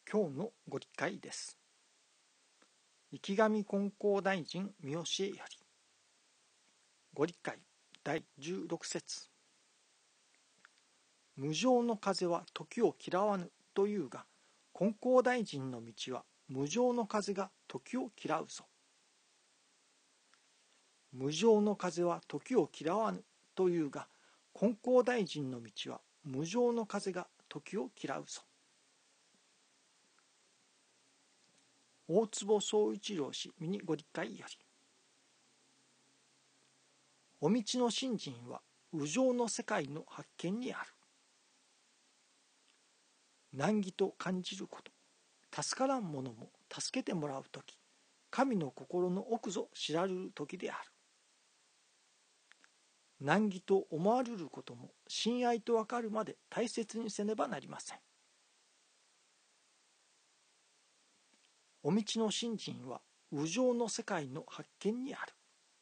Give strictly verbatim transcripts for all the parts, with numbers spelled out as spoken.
今日のご理解です。池上金光大臣見教えよりご理解だいじゅうろく節。無常の風は時を嫌わぬというが、金光大臣の道は無常の風が時を嫌うぞ。無常の風は時を嫌わぬというが、金光大臣の道は無常の風が時を嫌うぞ。大坪宗一郎氏ミニご理解より。お道の信心は無常の世界の発見にある。難儀と感じること、助からん者も助けてもらうとき、神の心の奥ぞ知られるときである。難儀と思われることも親愛とわかるまで大切にせねばなりません。お道の信心は無常の世界の発見にある。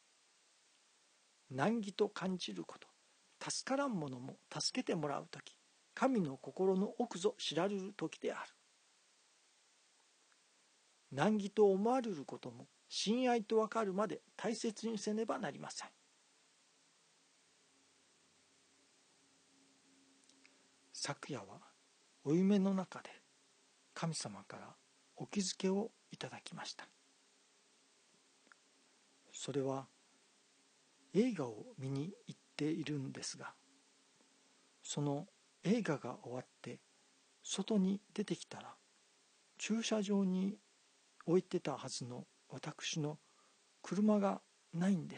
難儀と感じること、助からん者も助けてもらうとき、神の心の奥ぞ知られるときである。難儀と思われることも親愛とわかるまで大切にせねばなりません。昨夜はお夢の中で神様からお気づけをいただきました。それは映画を見に行っているんですが、その映画が終わって外に出てきたら、駐車場に置いてたはずの私の車がないんです。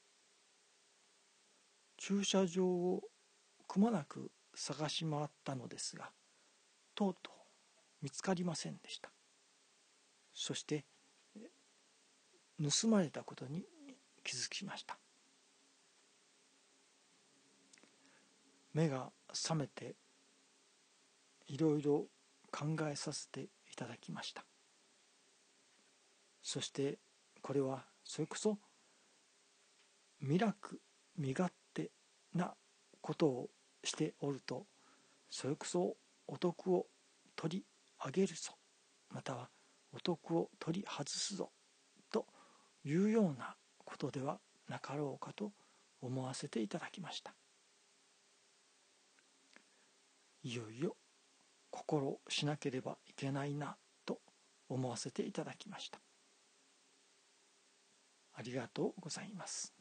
駐車場をくまなく探し回ったのですが、とうとう見つかりませんでした。そして盗まれたことに気づきました。目が覚めていろいろ考えさせていただきました。そしてこれはそれこそ未楽身勝手なことをしておると、それこそお得を取り上げるぞ、またはお得を取り外すぞというようなことではなかろうかと思わせていただきました。いよいよ心しなければいけないなと思わせていただきました。ありがとうございます。